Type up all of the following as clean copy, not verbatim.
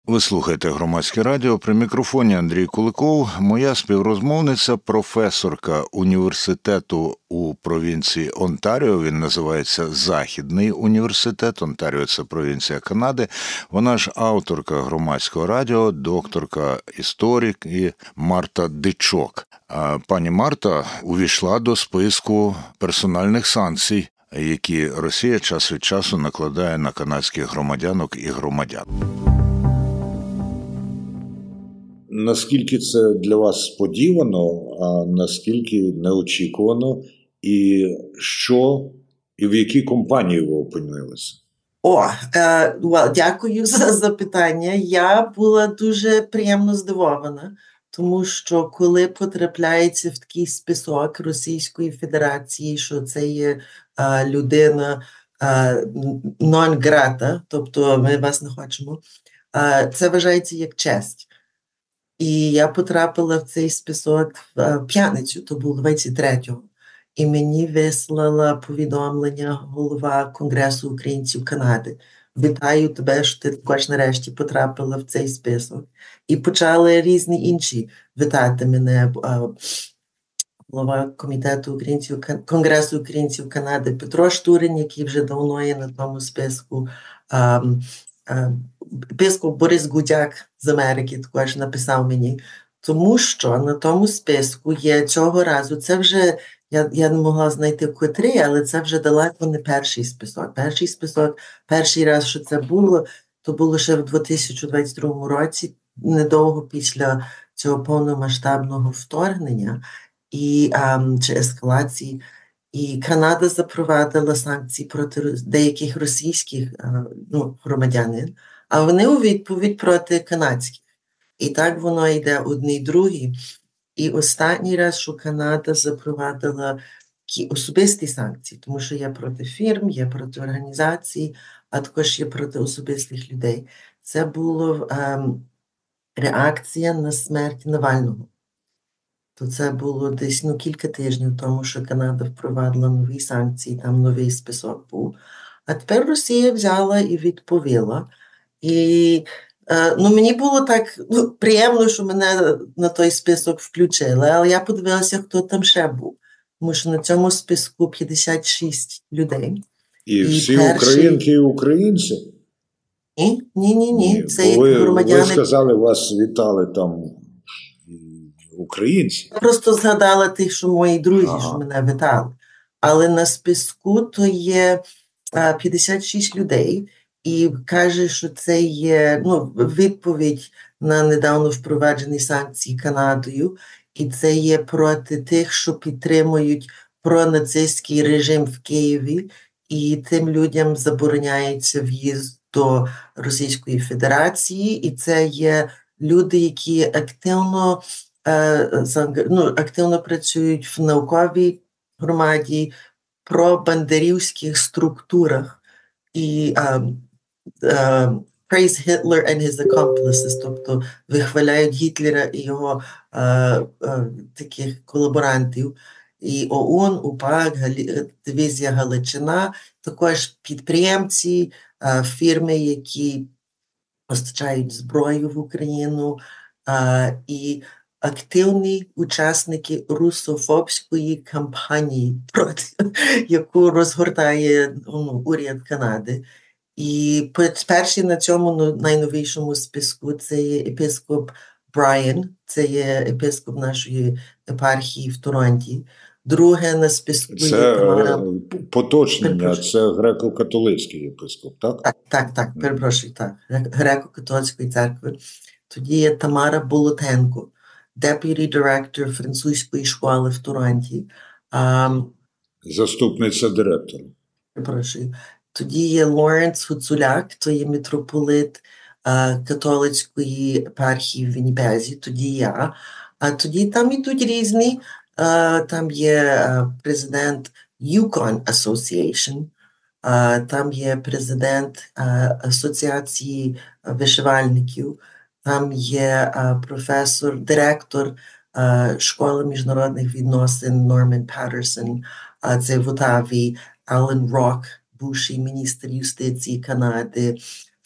Ви слухаєте Громадське радіо. При мікрофоні Андрій Куликов. Моя співрозмовниця, професорка університету у провінції Онтаріо. Він називається Західний університет. Онтаріо – це провінція Канади. Вона ж авторка Громадського радіо, докторка історики Марта Дичок. Пані Марта увійшла до списку персональних санкцій, які Росія час від часу накладає на канадських громадянок і громадян. Наскільки це для вас сподівано, а наскільки неочікувано, і в якій компанії ви опинилися? Дякую за запитання. Я була дуже приємно здивована, тому що коли потрапляється в такий список Російської Федерації, що це є людина нон-грата, тобто ми вас не хочемо, це вважається як честь. І я потрапила в цей список в п'ятницю, то було 23-го. І мені вислала повідомлення голова Конгресу українців Канади. Вітаю тебе, що ти також нарешті потрапила в цей список. І почали різні інші вітати мене. Голова комітету Конгресу українців Канади Петро Штурин, який вже давно є на тому списку. Єпископ Борис Гудяк з Америки також написав мені, тому що на тому списку є цього разу, це вже, я не могла знайти котрий, але це вже далеко не перший список. Перший раз, що це було, то було ще в 2022 році, недовго після цього повномасштабного вторгнення чи ескалації. І Канада запровадила санкції проти деяких російських громадянин, а вони у відповідь проти канадських. І так воно йде одні другі. І останній раз, що Канада запровадила особисті санкції, тому що є проти фірм, є проти організацій, а також є проти особистих людей. Це була реакція на смерть Навального. То це було десь кілька тижнів тому, що Канада впровадила нові санкції, там новий список був. А тепер Росія взяла і відповіла. І мені було так приємно, що мене на той список включили, але я подивилася, хто там ще був. Тому що на цьому списку 56 людей. І всі українки і українці? Ні. Це ви сказали, вас вітали там українці. Я просто згадала тих, що мої друзі, що мене вітали. Але на списку то є 56 людей, і каже, що це є відповідь на недавно впроваджені санкції Канадою, і це є проти тих, що підтримують пронацистський режим в Києві, і тим людям забороняється в'їзд до Російської Федерації, і це є люди, які активно працюють в науковій громаді, про бандерівських структурах і praise Hitler and his accomplices, тобто вихваляють Гітлера і його таких колаборантів. І ОУН, УПА, дивізія Галичина, також підприємці, фірми, які постачають зброю в Україну, і активні учасники русофобської кампанії, проти яку розгортає уряд Канади. І перший на цьому найновішому списку це є єпископ Брайан, це є єпископ нашої єпархії в Торонті. Друге на списку є Тамара... Поточнення, це греко-католицький єпископ, так? Так, перепрошую, так. Греко-католицької церкви. Тоді є Тамара Болотенко, Deputy Director французької школи в Торонті. Заступниця директора. Перепрошую. Тоді є Лоренс Гуцуляк, то є митрополит католицької єпархії в Вінніпезі, тоді я. А тоді там ідуть різні. Там є президент Yukon Association, там є президент Асоціації вишивальників, там є професор, директор школи міжнародних відносин Норман Паттерсон, це в Отаві, Ален Рок, бувший міністр юстиції Канади,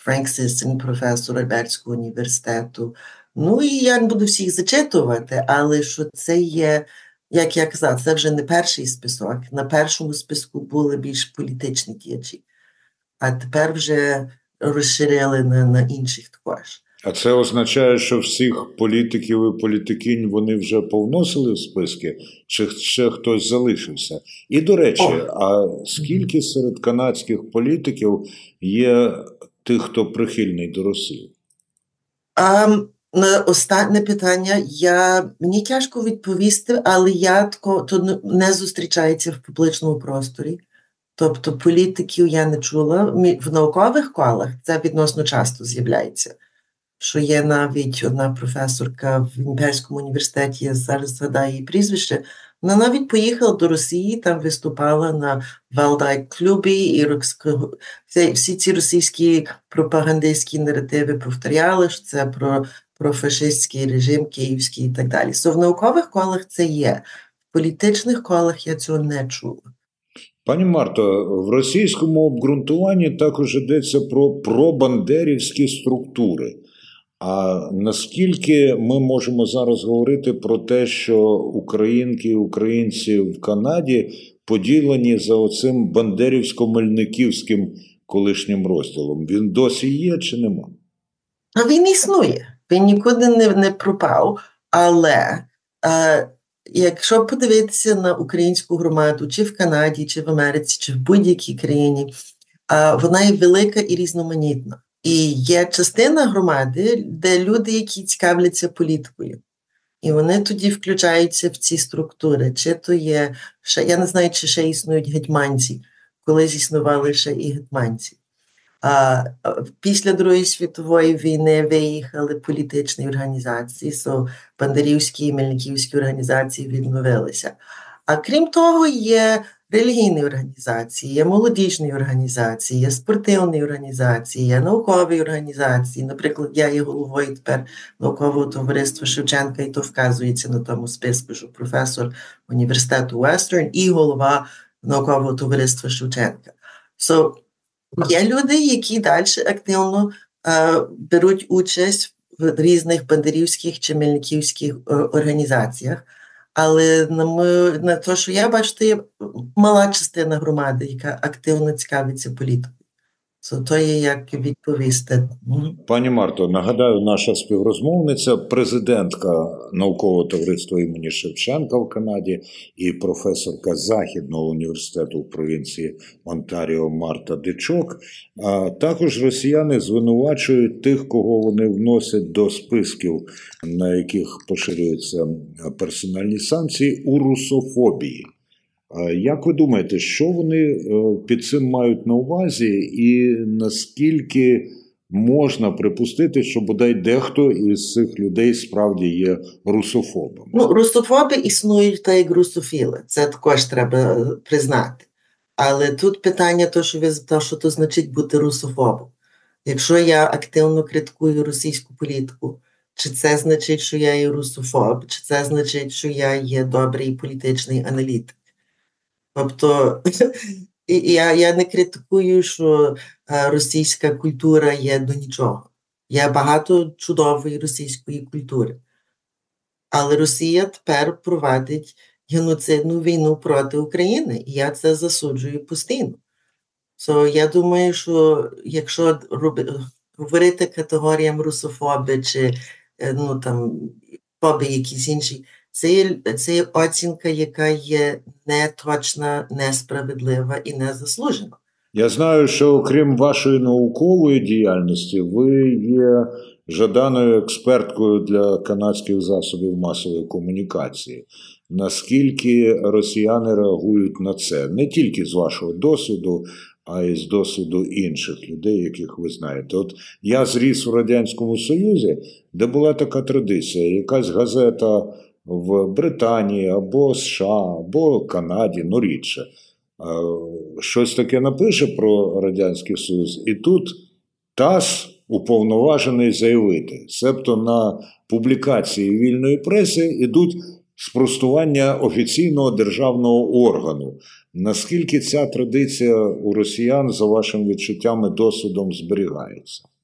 Френк Сисін, професор Альбертського університету. Ну і я не буду всіх зачитувати, але що це є, як я казав, це вже не перший список. На першому списку були більш політичні діячі, а тепер вже розширили на інших також. А це означає, що всіх політиків і політикинь вони вже повносили в списки, чи ще хтось залишився? І, до речі, а скільки серед канадських політиків є тих, хто прихильний до Росії? На останнє питання мені тяжко відповісти, але то не зустрічається в публічному просторі. Тобто політиків я не чула. В наукових колах це відносно часто з'являється. Що є навіть одна професорка в Імперському університеті, я зараз згадаю її прізвище, вона навіть поїхала до Росії, там виступала на Валдай-клубі, і всі ці російські пропагандистські наративи повторяли, що це про фашистський режим київський і так далі. В наукових колах це є. В політичних колах я цього не чула. Пані Марто, в російському обґрунтуванні також йдеться про пробандерівські структури. А наскільки ми можемо зараз говорити про те, що українки і українці в Канаді поділені за оцим бандерівсько-мельниківським колишнім розділом? Він досі є чи нема? Він існує. Він нікуди не пропав. Але якщо подивитися на українську громаду чи в Канаді, чи в Америці, чи в будь-якій країні, вона є велика і різноманітна. І є частина громади, де люди, які цікавляться політикою. І вони тоді включаються в ці структури. Чи то є, я не знаю, чи ще існують гетьманці, колись існували ще і гетьманці. Після Другої світової війни виїхали політичні організації, бандерівські і мельниківські організації відновилися. А крім того, є релігійні організації, є молодіжні організації, є спортивні організації, є наукові організації. Наприклад, я є головою тепер наукового товариства Шевченка, і то вказується на тому списку, що професор університету Western і голова наукового товариства Шевченка. Є люди, які далі активно беруть участь в різних бандерівських чи мельниківських організаціях. Але на те, що я бачу, то є мала частина громади, яка активно цікавиться політикою. То є як відповісти. Пані Марто, нагадаю, наша співрозмовниця, президентка наукового товариства імені Шевченка в Канаді і професорка Західного університету в провінції Онтаріо Марта Дичок. А також росіяни звинувачують тих, кого вони вносять до списків, на яких поширюються персональні санкції, у русофобії. Як ви думаєте, що вони під цим мають на увазі і наскільки можна припустити, що бодай дехто із цих людей справді є русофобами? Русофоби існують так як русофіли, це також треба признати. Але тут питання, що то значить бути русофобом. Якщо я активно критикую російську політику, чи це значить, що я є русофоб, чи це значить, що я є добрий політичний аналітик? Тобто, я не критикую, що російська культура є до нічого. Є багато чудової російської культури. Але Росія тепер провадить геноцидну війну проти України, і я це засуджую постійно. Я думаю, що якщо говорити категоріям русофоби чи фоби якісь інші, це є оцінка, яка є неточна, несправедлива і незаслужена. Я знаю, що окрім вашої наукової діяльності, ви є жаданою експерткою для канадських засобів масової комунікації. Наскільки росіяни реагують на це? Не тільки з вашого досвіду, а й з досвіду інших людей, яких ви знаєте. От я зріс у Радянському Союзі, де була така традиція. Якась газета в Британії, або США, або Канаді, рідше, щось таке напише про Радянський Союз, і тут ТАСС уповноважений заявити. Себто на публікації вільної преси йдуть спростування офіційного державного органу. Наскільки ця традиція у росіян, за вашим відчуттям і досвідом, зберігається?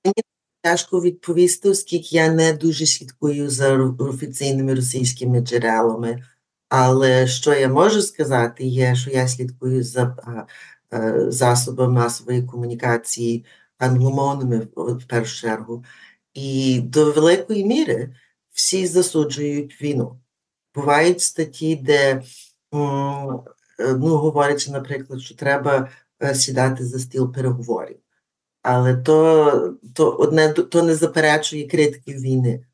Тяжко відповісти, оскільки я не дуже слідкую за офіційними російськими джерелами. Але що я можу сказати, є, що я слідкую за засобами масової комунікації англомовними в першу чергу. І до великої міри всі засуджують війну. Бувають статті, де говорячи, наприклад, що треба сідати за стіл переговорів. Але то не заперечує критиків війни.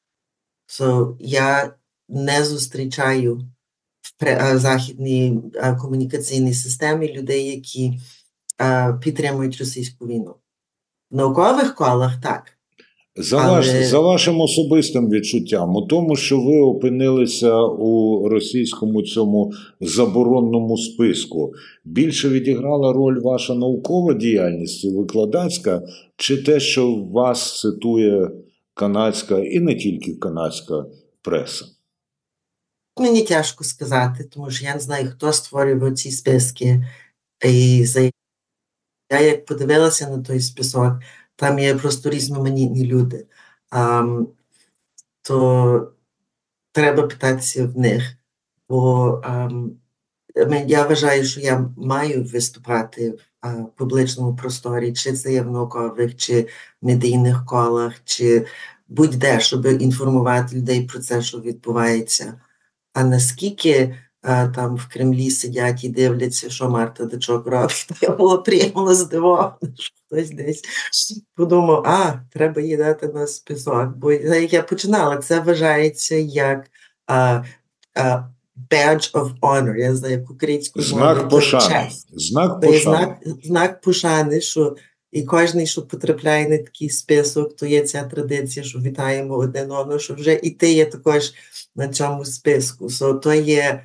Я не зустрічаю в західній комунікаційній системі людей, які підтримують російську війну. В наукових колах так. За вашим особистим відчуттям, у тому, що ви опинилися у російському цьому заборонному списку, більше відіграла роль ваша наукова діяльність і викладацька, чи те, що вас цитує канадська і не тільки канадська преса? Мені тяжко сказати, тому що я не знаю, хто створював ці списки. І я як подивилася на той список, там є просто різноманітні люди. То треба питатися в них. Бо я вважаю, що я маю виступати в публічному просторі, чи це є в наукових, чи медійних колах, чи будь-де, щоб інформувати людей про це, що відбувається. А наскільки там в Кремлі сидять і дивляться, що Марта Дичок робить, то я була приємно здивована, що хтось десь подумав, треба їй дати на список. Бо як я починала, це вважається як badge of honor, я знаю, як українською мовою. Знак пошани. Знак пошани, що і кожен, що потрапляє на такий список, то є ця традиція, що вітаємо один одного, що вже і ти є також на цьому списку. То є,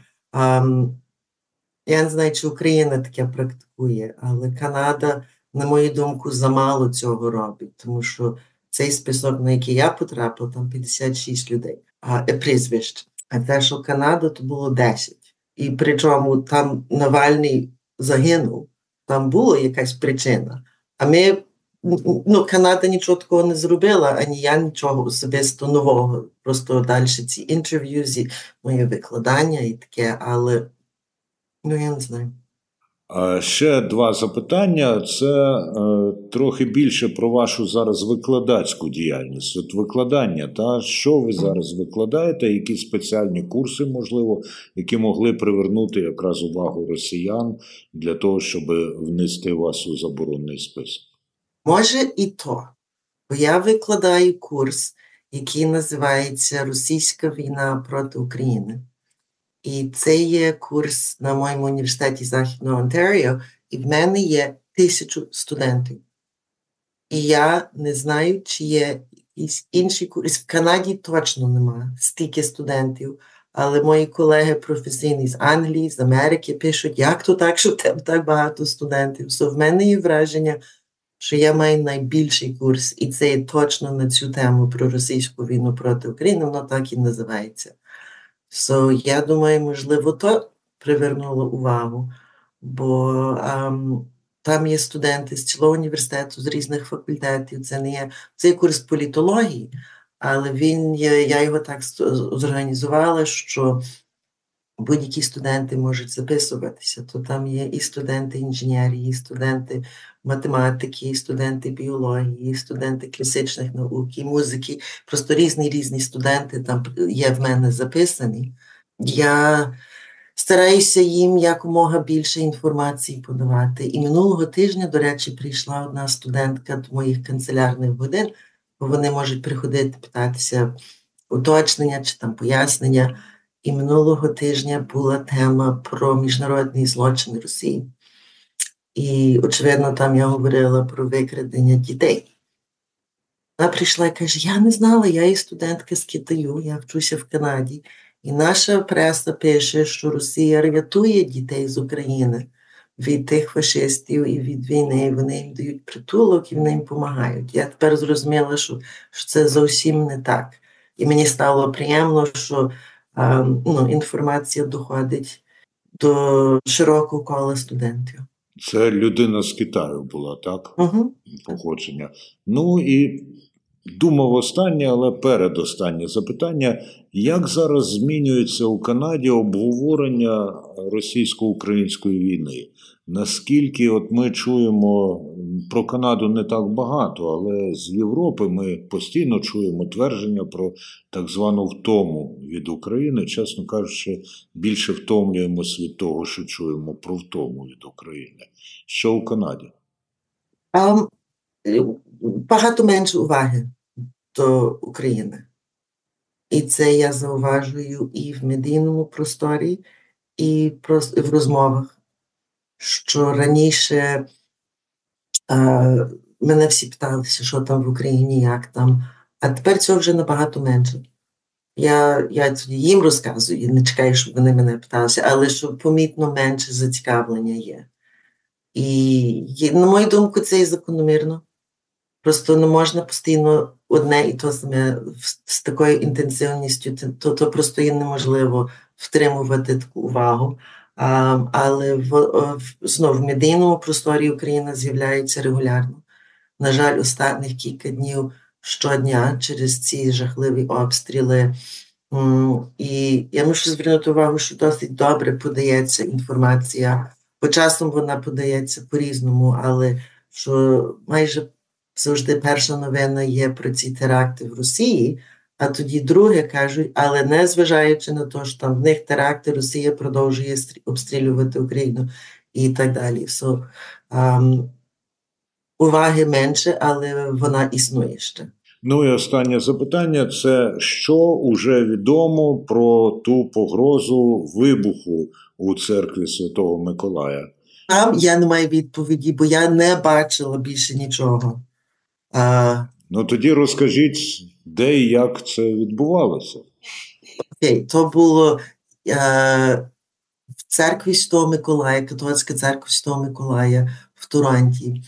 я не знаю, чи Україна таке практикує, але Канада, на мою думку, замало цього робить, тому що цей список, на який я потрапила, там 56 людей, прізвищ. А те, що Канада, то було 10. І причому там Навальний загинув, там була якась причина. А Канада нічого такого не зробила, ані я нічого особисто нового. Просто далі ці інтерв'ю, моє викладання і таке, але я не знаю. Ще два запитання. Це трохи більше про вашу зараз викладацьку діяльність. От викладання, що ви зараз викладаєте, які спеціальні курси, можливо, які могли привернути якраз увагу росіян для того, щоб внести вас у заборонений список? Може і то. Бо я викладаю курс, який називається «Російська війна проти України». І це є курс на моєму університеті Західного Онтаріо, і в мене є 1000 студентів. І я не знаю, чи є якийсь інший курс. В Канаді точно немає стільки студентів, але мої колеги професійні з Англії, з Америки пишуть, як то так, що в тебе так багато студентів. В мене є враження, що я маю найбільший курс, і це є точно на цю тему про російську війну проти України, воно так і називається. Я думаю, можливо, то привернуло увагу, бо там є студенти з цілого університету, з різних факультетів. Це є курс політології, але я його так зорганізувала, що будь-які студенти можуть записуватися. То там є і студенти інженерії, і студенти математики, і студенти біології, і студенти класичних наук, і музики. Просто різні студенти там є в мене записані. Я стараюся їм якомога більше інформації подавати. І минулого тижня, до речі, прийшла одна студентка до моїх канцелярних годин, бо вони можуть приходити питатися уточнення чи там пояснення. І минулого тижня була тема про міжнародний злочин Росії. І, очевидно, там я говорила про викрадення дітей. Вона прийшла і каже, я не знала, я є студентка з Китаю, я вчуся в Канаді. І наша преса пише, що Росія рятує дітей з України від тих фашистів і від війни. Вони їм дають притулок і вони їм допомагають. Я тепер зрозуміла, що це зовсім не так. І мені стало приємно, що інформація доходить до широкого кола студентів. Це людина з Китаю була, так? Угу. Походження. Ну і думав останнє, але передостаннє запитання. Як зараз змінюється у Канаді обговорення російсько-української війни? Наскільки от ми чуємо про Канаду не так багато, але з Європи ми постійно чуємо твердження про так звану втому від України. Чесно кажучи, більше втомлюємось від того, що чуємо про втому від України. Що у Канаді? Багато менше уваги до України. І це я зауважую і в медійному просторі, і в розмовах, що раніше мене всі питалися, що там в Україні, як там, а тепер цього вже набагато менше. Я тоді їм розказую, не чекаю, щоб вони мене питалися, але що помітно менше зацікавлення є. І, на мою думку, це і закономірно. Просто не можна постійно одне і то саме з такою інтенсивністю, то просто є неможливо втримувати таку увагу. Але знову в медійному просторі Україна з'являється регулярно. На жаль, останніх кілька днів щодня через ці жахливі обстріли. І я мушу звернути увагу, що досить добре подається інформація. По часом вона подається по-різному, але що майже завжди перша новина є про ці теракти в Росії, а тоді друге кажуть, але не зважаючи на те, що там в них теракти, Росія продовжує обстрілювати Україну і так далі. Уваги менше, але вона існує ще. Ну і останнє запитання – це що вже відомо про ту погрозу вибуху у церкві Святого Миколая? Там я не маю відповіді, бо я не бачила більше нічого. Ну тоді розкажіть, де і як це відбувалося? Окей, то було в церкві Святого Миколая, католицька церква Святого Миколая в Торонті.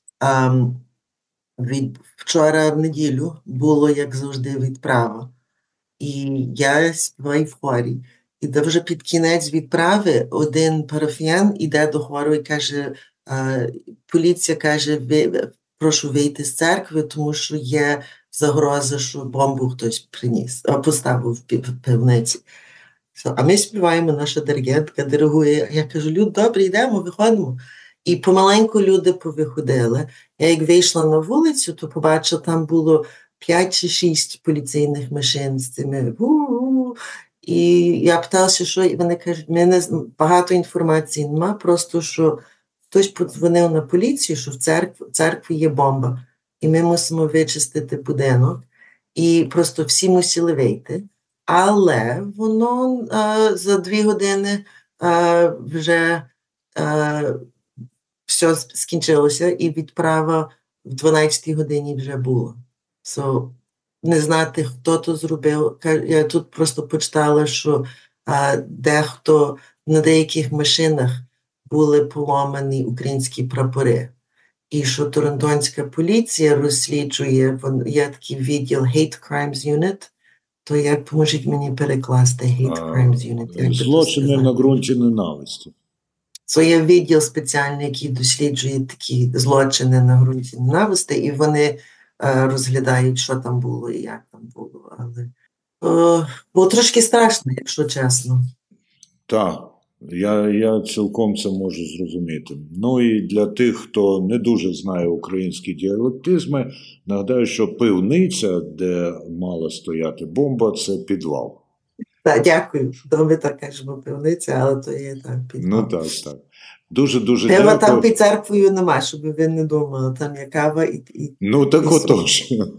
Вчора в неділю було, як завжди, відправа. І я співаю в хорі. І де вже під кінець відправи один парафіян іде до хору і каже, поліція каже, прошу вийти з церкви, тому що є загроза, що бомбу хтось приніс, поставив в пивниці. А ми співаємо, наша диригентка диригує. Я кажу, люди, добре, йдемо, виходимо. І помаленьку люди повиходили. Я як вийшла на вулицю, то побачила, там було 5 чи 6 поліцейних машин з цими І я питалася, що і вони кажуть, багато інформації нема, просто що хтось подзвонив на поліцію, що в церкві є бомба, і ми мусимо вичистити будинок. І просто всі мусили вийти. Але воно за 2 години вже все скінчилося, і відправа в 12 годині вже була. Не знати, хто то зробив. Я тут просто почитала, що дехто на деяких машинах були поламані українські прапори. І що торонтонська поліція розслідує, є такий відділ Hate Crimes Unit, то як поможіть мені перекласти Hate Crimes Unit? Злочини на ґрунті ненависті. Це є відділ спеціальний, який досліджує такі злочини на ґрунті ненависті, і вони розглядають, що там було і як там було. Але було трошки страшно, якщо чесно. Так, я цілком це можу зрозуміти. Ну і для тих, хто не дуже знає українські діалектизми, нагадаю, що пивниця, де мала стояти бомба, це підвал. Так, дякую. Ми так кажемо пивниця, але то є так підвал. Ну так, так. Дуже-дуже дякую. Пива там під церквою нема, щоб ви не думали. Там є кава і Ну так отож.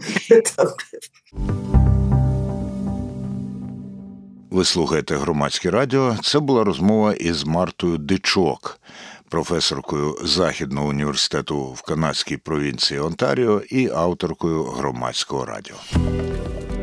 Ви слухаєте Громадське радіо. Це була розмова із Мартою Дичок, професоркою Західного університету в канадській провінції Онтаріо і авторкою Громадського радіо.